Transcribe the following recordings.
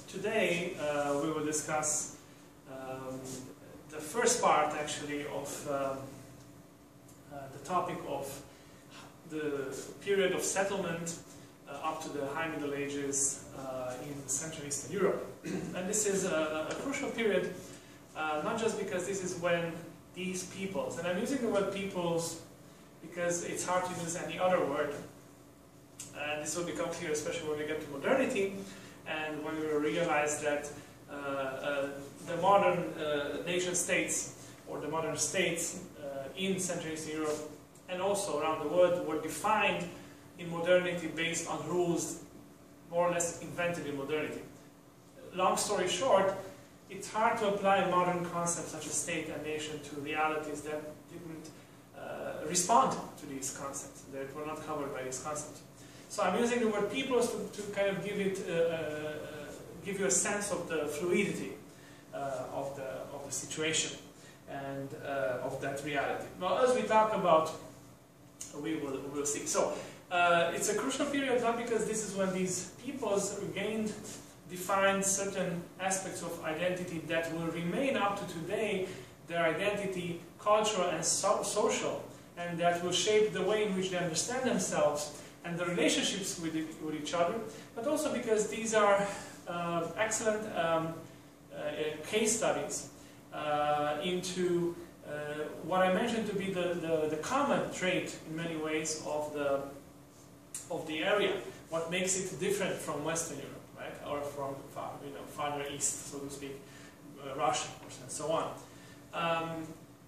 Today we will discuss the first part actually of the topic of the period of settlement up to the High Middle Ages in Central and Eastern Europe. And this is a crucial period, not just because this is when these peoples, and I'm using the word peoples because it's hard to use any other word, and this will become clear especially when we get to modernity and when we realize that the modern nation states or the modern states in Central and Eastern Europe and also around the world were defined in modernity based on rules more or less invented in modernity. Long story short, it's hard to apply modern concepts such as state and nation to realities that didn't respond to these concepts, that were not covered by these concepts. So I'm using the word peoples to kind of give it, give you a sense of the fluidity of the situation and of that reality. Now, as we talk about, we'll see. So it's a crucial period not because this is when these peoples defined certain aspects of identity that will remain up to today, their identity, cultural and social, and that will shape the way in which they understand themselves and the relationships with each other, but also because these are excellent case studies into what I mentioned to be the common trait in many ways of the area, what makes it different from Western Europe, right, or from farther east, so to speak, Russia, of course, and so on.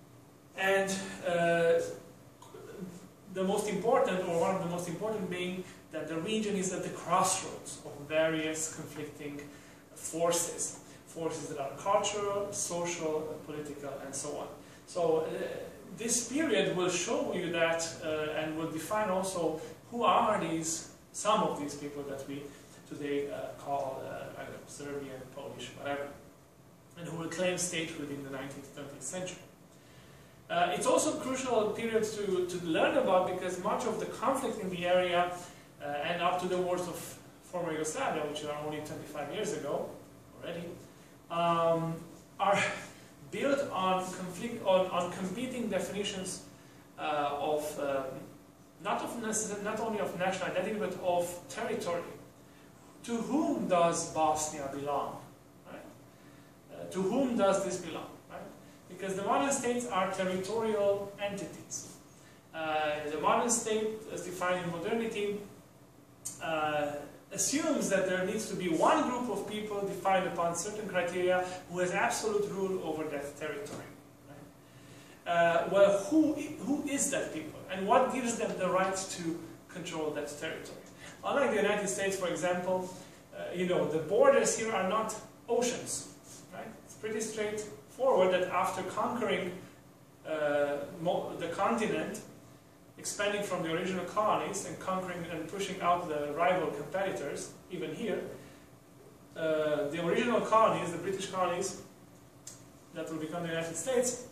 The most important, or one of the most important, being that the region is at the crossroads of various conflicting forces that are cultural, social, political, and so on. So this period will show you that and will define also who are some of these people that we today call I don't know, Serbian, Polish, whatever, and who will claim statehood in the 19th, 20th century. It's also a crucial period to learn about because much of the conflict in the area and up to the wars of former Yugoslavia, which are only 25 years ago already, are built on competing definitions of not only of national identity but of territory. To whom does Bosnia belong? Right? To whom does this belong? Because the modern states are territorial entities. The modern state, as defined in modernity, assumes that there needs to be one group of people defined upon certain criteria who has absolute rule over that territory. Right? Well, who is that people? And what gives them the right to control that territory? Unlike the United States, for example, the borders here are not oceans. Right? It's pretty straightforward that after conquering the continent, expanding from the original colonies and conquering and pushing out the rival competitors, even here, the original colonies, the British colonies that will become the United States,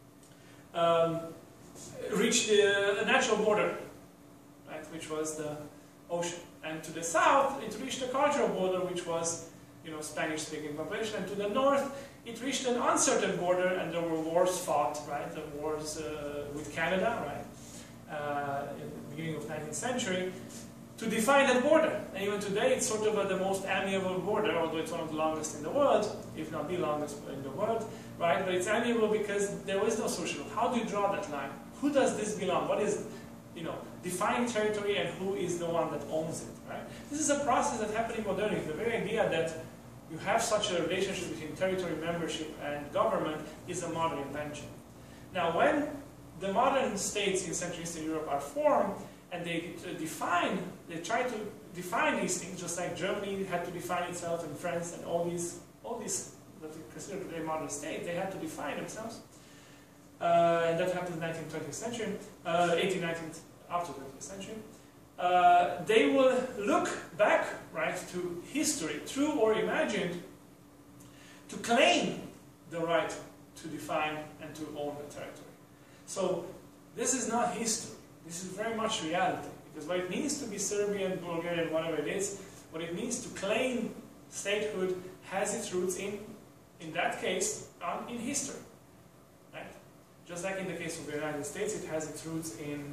reached a natural border, right, which was the ocean. And to the south, it reached a cultural border, which was Spanish-speaking population, and to the north, it reached an uncertain border, and there were wars fought, right? The wars with Canada, right, in the beginning of the 19th century, to define that border. And even today, it's sort of the most amiable border, although it's one of the longest in the world, if not the longest in the world, right? But it's amiable because there is no social. How do you draw that line? Who does this belong? What is, defining territory, and who is the one that owns it, right? This is a process that happened in modernity. The very idea that you have such a relationship between territory membership and government is a modern invention. Now, when the modern states in Central and Eastern Europe are formed, and they try to define these things, just like Germany had to define itself, and France, and all these that we consider today modern state, they had to define themselves. And that happened in the 19th, 20th century, 18th, 19th, up to the 20th century. They will look back, right, to history, true or imagined, to claim the right to define and to own the territory. So this is not history. This is very much reality. Because what it means to be Serbian, Bulgarian, whatever it is, what it means to claim statehood has its roots in that case, in history. Right? Just like in the case of the United States, it has its roots in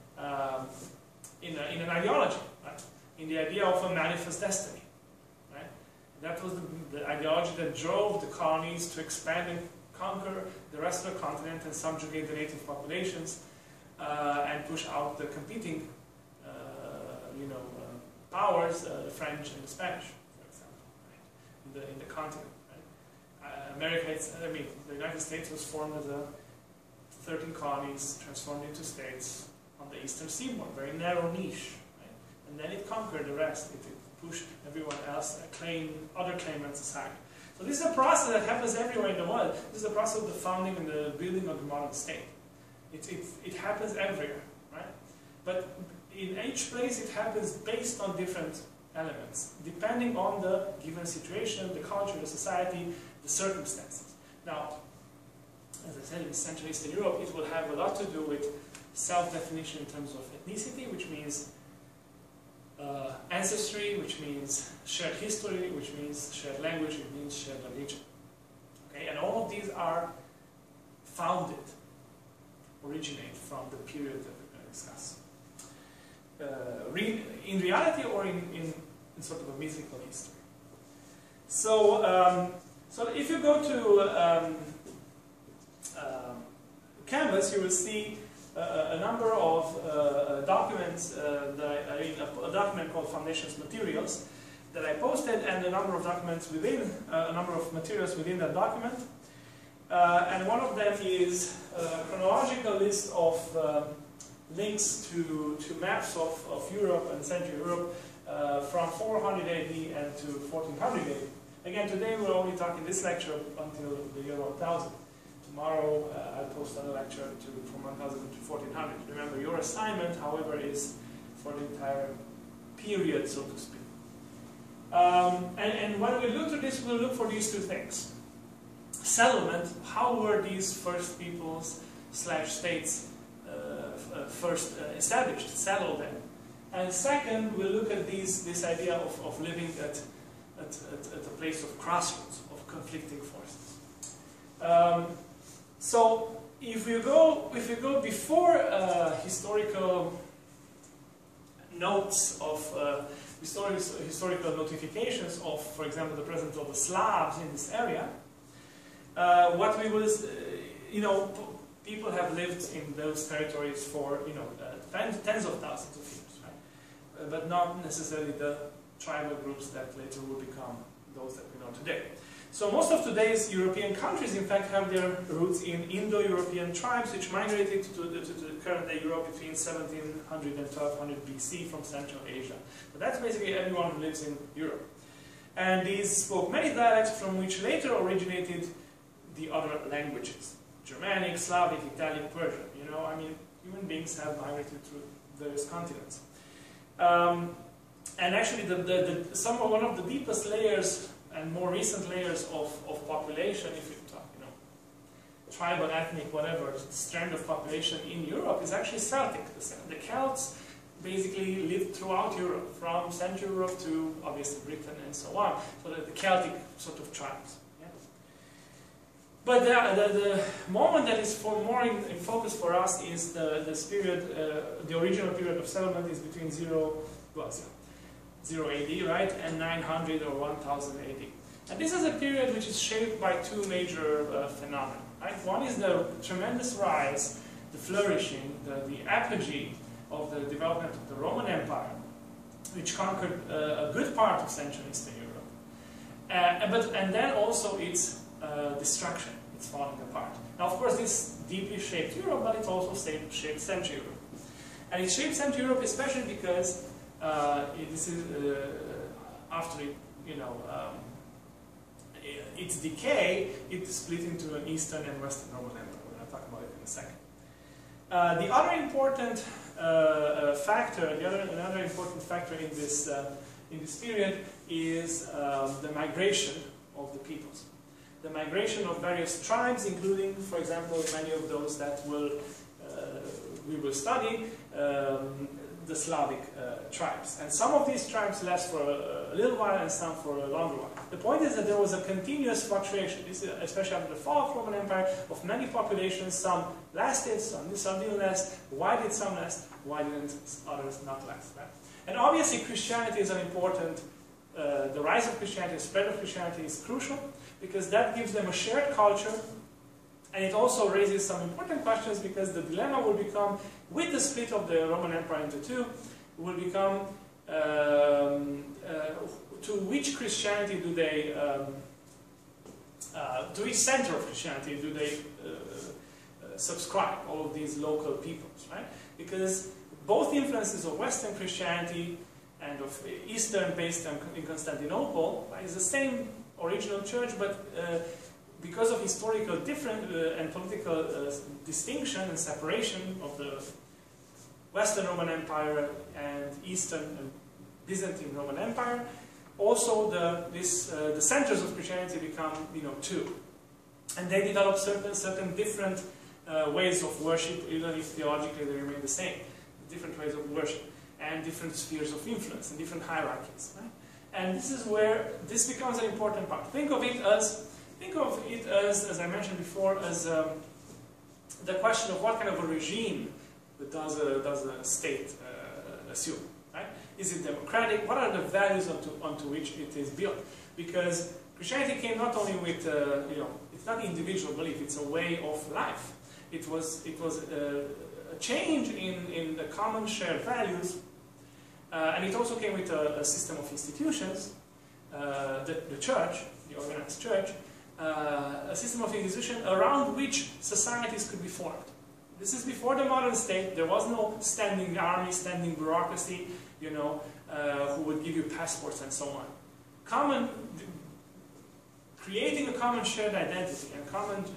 an ideology, right? In the idea of a manifest destiny. Right? That was the ideology that drove the colonies to expand and conquer the rest of the continent and subjugate the native populations and push out the competing powers, the French and the Spanish, for example, right? in the continent. Right? The United States was formed as 13 colonies transformed into states on the eastern seaboard, very narrow niche. Right? And then it conquered the rest. It pushed everyone else, other claimants aside. So this is a process that happens everywhere in the world. This is a process of the founding and the building of the modern state. It happens everywhere, right? But in each place it happens based on different elements, depending on the given situation, the culture, the society, the circumstances. Now, as I said, in Central Eastern Europe, it will have a lot to do with self-definition in terms of ethnicity, which means ancestry, which means shared history, which means shared language, it means shared religion. Okay? And all of these are originate from the period that we're going to discuss. In reality or in sort of a mythical history. So, so if you go to Canvas, you will see a number of documents, a document called Foundations Materials that I posted, and a number of documents within, a number of materials within that document. And one of them is a chronological list of links to maps of Europe and Central Europe from 400 AD and to 1400 AD. Again, today we're only talking this lecture until the year 1000. Tomorrow I'll post another lecture from 1000 to 1400. Remember, your assignment, however, is for the entire period, so to speak. And when we look to this, we'll look for these two things. Settlement, how were these first peoples / states first established, settled them? And second, we'll look at this idea of living at a place of crossroads, of conflicting forces. So if you go before historical notes of historical notifications of, for example, the presence of the Slavs in this area, what we will, people have lived in those territories for, tens of thousands of years, right? But not necessarily the tribal groups that later will become those that we know today. So most of today's European countries, in fact, have their roots in Indo-European tribes, which migrated to the current-day Europe between 1700 and 1200 BC from Central Asia. So that's basically everyone who lives in Europe. And these spoke many dialects from which later originated the other languages. Germanic, Slavic, Italic, Persian. Human beings have migrated through various continents. And actually, one of the deepest layers and more recent layers of population, if you talk, tribal, ethnic, whatever, strand of population in Europe is actually Celtic. The Celts basically lived throughout Europe, from Central Europe to, obviously, Britain and so on. So the Celtic sort of tribes. Yeah? But the moment that is more in focus for us is this period, the original period of settlement is between 0 AD, right, and 900 or 1000 AD. And this is a period which is shaped by two major phenomena. Right? One is the tremendous rise, the flourishing, the apogee of the development of the Roman Empire, which conquered a good part of Central Eastern Europe. And then also its destruction, its falling apart. Now, of course, this deeply shaped Europe, but it also shaped Central Europe. And it shaped Central Europe especially because this is after its decay, it split into an Eastern and Western Roman Empire. We're going to talk about it in a second. The other important another important factor in this period is the migration of the peoples. The migration of various tribes, including, for example, many of those that we will study. the Slavic tribes. And some of these tribes last for a little while and some for a longer while. The point is that there was a continuous fluctuation, especially after the fall of Roman Empire, of many populations. Some lasted, some didn't last. Why did some last? Why didn't others not last? Right? And obviously Christianity is an important, the rise of Christianity, the spread of Christianity is crucial, because that gives them a shared culture. And it also raises some important questions, because the dilemma will become, with the split of the Roman Empire into two, will become to which Christianity do they, to which center of Christianity do they subscribe, all of these local peoples, right? Because both influences of Western Christianity and of Eastern, based in Constantinople, right, is the same original church, but because of historical difference and political distinction and separation of the Western Roman Empire and Eastern and Byzantine Roman Empire, also the centers of Christianity become, two, and they develop certain different ways of worship, even if theologically they remain the same, different ways of worship and different spheres of influence and different hierarchies. Right? And this is where this becomes an important part. Think of it as, as I mentioned before, as the question of what kind of a regime does a state assume. Right? Is it democratic? What are the values onto which it is built? Because Christianity came not only with, it's not individual belief, it's a way of life. It was a change in the common shared values, and it also came with a system of institutions, the church, the organized church, a system of institutions around which societies could be formed. This is before the modern state. There was no standing army, standing bureaucracy, who would give you passports and so on. Creating a common shared identity and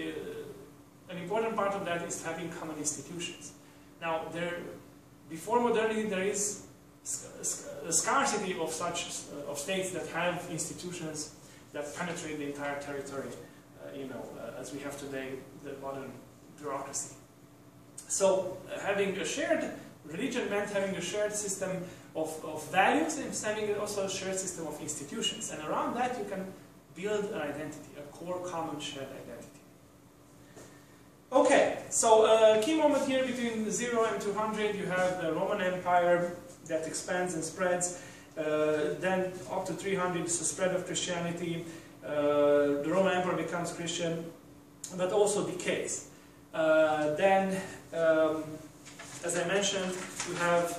an important part of that is having common institutions. Now, before modernity, there is a scarcity of such states that have institutions that penetrate the entire territory, as we have today, the modern bureaucracy. So, having a shared religion meant having a shared system of values, and having also a shared system of institutions. And around that, you can build an identity, a core common shared identity. Okay, so a key moment here between 0 and 200, you have the Roman Empire that expands and spreads. Then up to 300 is the spread of Christianity. The Roman Empire becomes Christian, but also decays. Then, as I mentioned, you have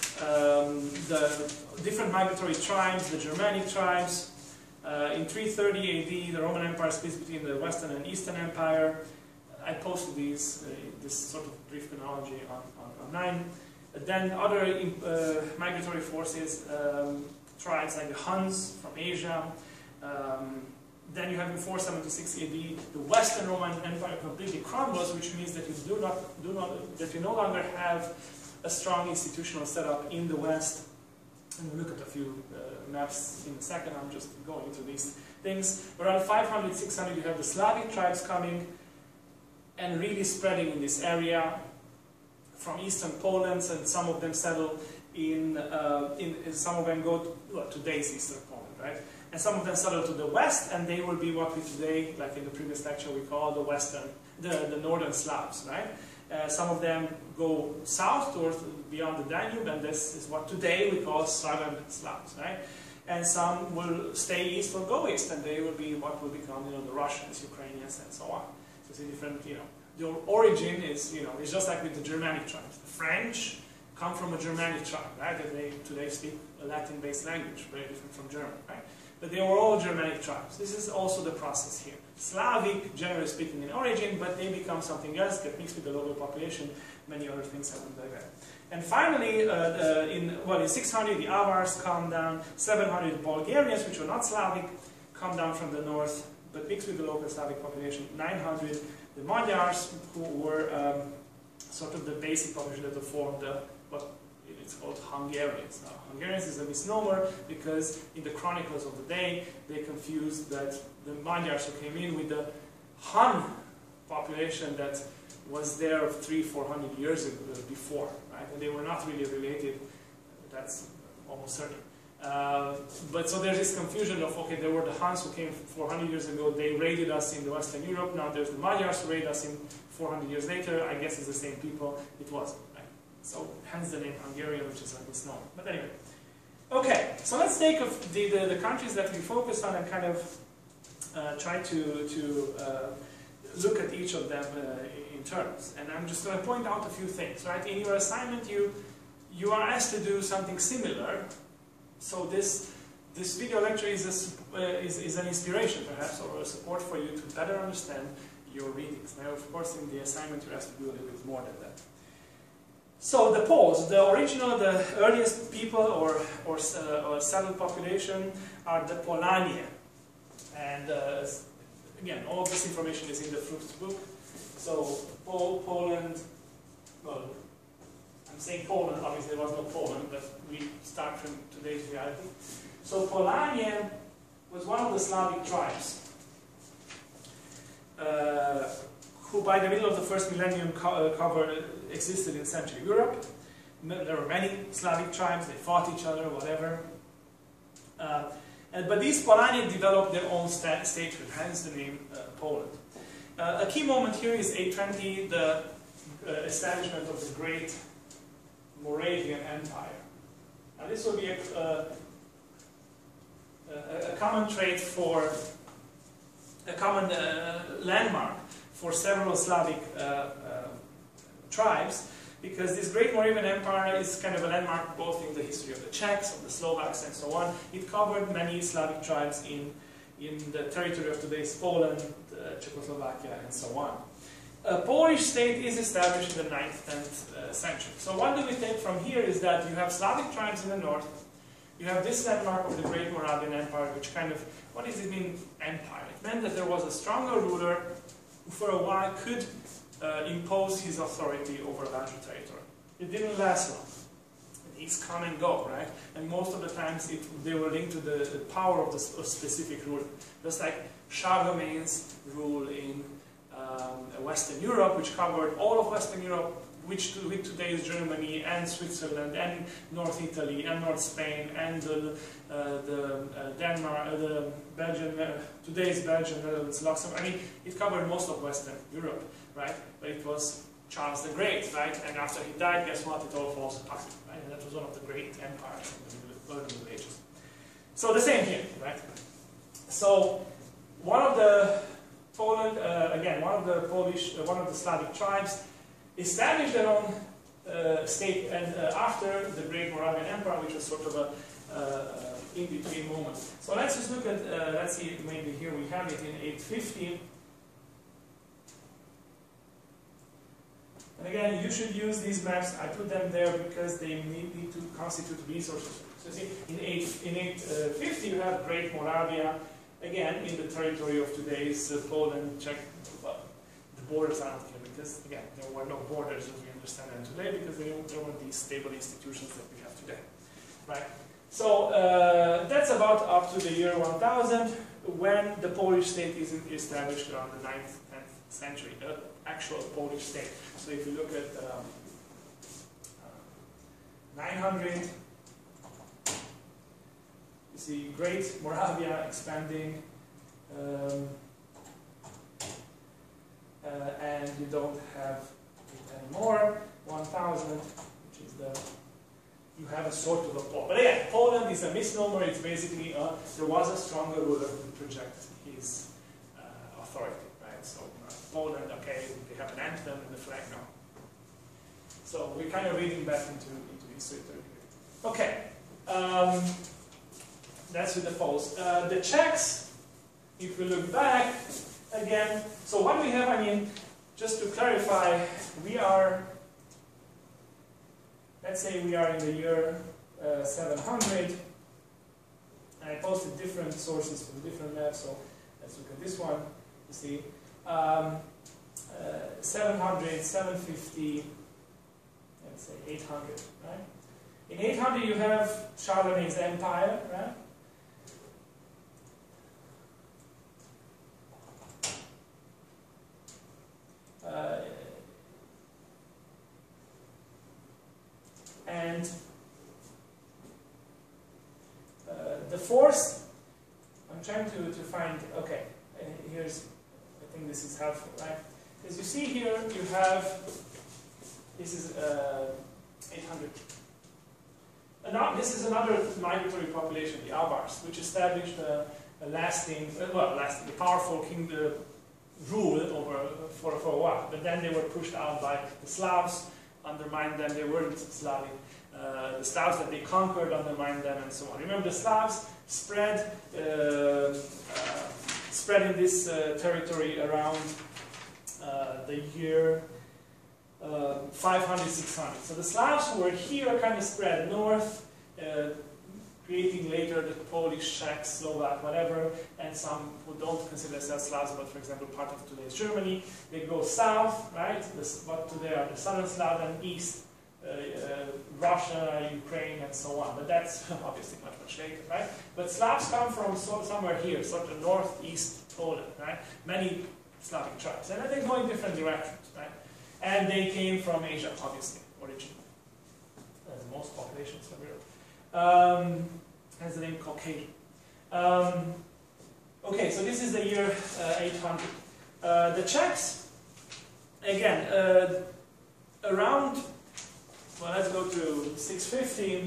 the different migratory tribes, the Germanic tribes. In 330 AD, the Roman Empire splits between the Western and Eastern Empire. I posted this sort of brief chronology online. Then other migratory forces, tribes like the Huns from Asia. Then you have in 476 AD, the Western Roman Empire completely crumbles, which means that you no longer have a strong institutional setup in the West. And we'll look at a few maps in a second. I'm just going into these things. Around 500, 600, you have the Slavic tribes coming and really spreading in this area from eastern Poland, and some of them settle some of them go to today's eastern Poland, right? And some of them settle to the west, and they will be what we today, like in the previous lecture, we call the northern Slavs, right? Some of them go south towards beyond the Danube, and this is what today we call southern Slavs, right? And some will stay east or go east, and they will be what will become, the Russians, Ukrainians, and so on. So it's a different, the origin is, it's just like with the Germanic tribes. The French come from a Germanic tribe, right? And they today speak a Latin-based language, very different from German, right? But they were all Germanic tribes. This is also the process here. Slavic, generally speaking, in origin, but they become something else, get mixed with the local population. Many other things happen like that. And finally, in 600, the Avars come down. 700, Bulgarians, which were not Slavic, come down from the north, but mixed with the local Slavic population. 900, the Magyars, who were sort of the basic population that formed what it's called Hungarians. Now, Hungarians is a misnomer because in the chronicles of the day, they confused that the Magyars who came in with the Hun population that was there 300-400 years before, right? And they were not really related, that's almost certain. But so there's this confusion of, okay, there were the Huns who came 400 years ago, they raided us in the Western Europe, now there's the Magyars who raided us in 400 years later, I guess it's the same people. It wasn't, right? So hence the name Hungarian, which is a misnomer. But anyway. Okay, so let's take the countries that we focus on and kind of try to look at each of them in terms. And I'm just going to point out a few things, right? In your assignment, you are asked to do something similar. So this video lecture is an inspiration, perhaps, or a support for you to better understand your readings. Now, of course, in the assignment, you're asked to do a little bit more than that. So the Poles, the earliest people or settled population are the Polanie. And again, all this information is in the Frucht's book. So Poland, well, I'm saying Poland, obviously there was no Poland, but we start from today's reality. So Polanie was one of the Slavic tribes who by the middle of the first millennium existed in Central Europe. There were many Slavic tribes, they fought each other, whatever. But these Polanie developed their own statehood, hence the name Poland. A key moment here is 820, the establishment of the Great Moravian Empire. Now this will be a common trait for, a common landmark for several Slavic tribes, because this Great Moravian Empire is kind of a landmark both in the history of the Czechs, of the Slovaks, and so on. It covered many Slavic tribes in the territory of today's Poland, Czechoslovakia, and so on. A Polish state is established in the 9th, 10th century. So what do we take from here is that you have Slavic tribes in the north, you have this landmark of the Great Moravian Empire, which kind of, what does it mean, empire? It meant that there was a stronger ruler who for a while could impose his authority over a larger territory. It didn't last long. It's come and go, right? And most of the times they were linked to the power of a specific ruler. Just like Charlemagne's rule in Western Europe, which covered all of Western Europe, which with today's Germany and Switzerland and North Italy and North Spain and Denmark, the Belgian, today's Belgium, Netherlands, Luxembourg. I mean, it covered most of Western Europe, right? But it was Charles the Great, right? And after he died, guess what? It all falls apart, right? And that was one of the great empires of the early Middle Ages. So the same here, right? So one of the Poland, again, one of the Slavic tribes established their own state, and after the Great Moravian Empire, which was sort of a in-between moment. So let's just look at, let's see, maybe here we have it in 850. And again, you should use these maps. I put them there because they need to constitute resources. So see, in 850 you have Great Moravia, again in the territory of today's Poland, Czech. Well, the borders are not here because, again, there were no borders as we understand them today because there weren't these stable institutions that we have today, right? So that's about up to the year 1000 when the Polish state is established around the 9th, 10th century, actual Polish state. So if you look at 900, you see Great Moravia expanding, and you don't have it anymore. 1000, which is you have a sort of a Poland. But again, Poland is a misnomer. It's basically there was a stronger ruler who project his authority, right? So Poland, okay, they have an anthem and the flag now. So we're kind of reading back into history. Okay, that's with the Poles. The Czechs, if we look back again, so what we have, I mean, just to clarify, we are, let's say we are in the year 700, and I posted different sources from different maps, so let's look at this one, you see. 700, 750, let's say 800, right? In 800 you have Charlemagne's empire, right? And the force, I'm trying to find, okay, here's, I think this is helpful, right? As you see here, you have, this is 800. And this is another migratory population, the Avars, which established a lasting, the powerful kingdom rule for a while. But then they were pushed out by the Slavs, undermined them. They weren't Slavic. The Slavs that they conquered undermined them, and so on. Remember, the Slavs spread in this territory around the year 500, 600. So the Slavs who were here kind of spread north, creating later the Polish, Czech, Slovak, whatever, and some who don't consider themselves Slavs, but for example part of today's Germany. They go south, right? What today are the southern Slav, and east, Russia, Ukraine, and so on. But that's obviously much, much later, right? But Slavs come from somewhere here, sort of northeast Poland, right? Many Slavic tribes, and they go in different directions, right? And they came from Asia, obviously, originally, as most populations of Europe. Hence the name Caucasian. Okay, so this is the year 800. The Czechs, again, around, well, let's go to 615.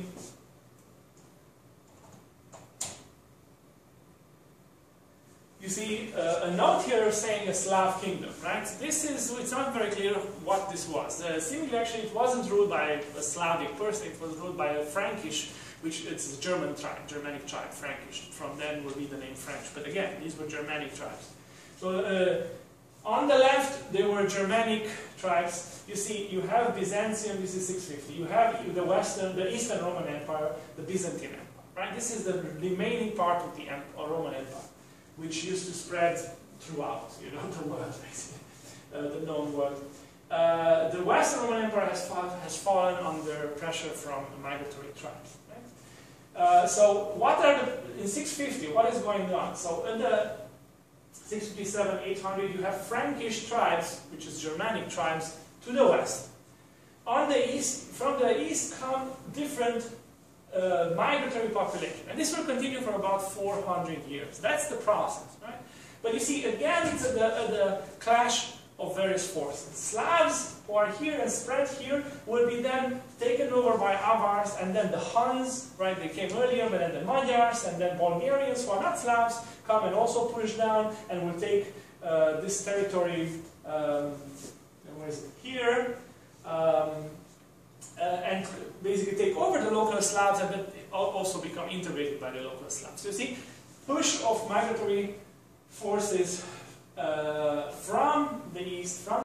You see a note here saying a Slav kingdom, right? It's not very clear what this was. Seemingly, actually, it wasn't ruled by a Slavic person, it was ruled by a Frankish, which it's a German tribe, Germanic tribe, Frankish. From then will be the name French. But again, these were Germanic tribes. So on the left, there were Germanic tribes. You see, you have Byzantium, this is 650. You have the Eastern Roman Empire, the Byzantine Empire, right? This is the remaining part of the Roman Empire, which used to spread throughout, the world, basically, the known world. The Western Roman Empire has fallen under pressure from migratory tribes. Right? So, in 650, what is going on? So, in the 657, 800, you have Frankish tribes, which is Germanic tribes, to the west. On the east, from the east come different migratory population. And this will continue for about 400 years. That's the process, right? But you see, again, it's the clash of various forces. Slavs who are here and spread here will be then taken over by Avars, and then the Huns, right, they came earlier, but then the Magyars, and then Bulgarians who are not Slavs come and also push down and will take this territory, where is it, here, and basically take over the local Slavs and then also become integrated by the local Slavs. So you see, push of migratory forces from the east, from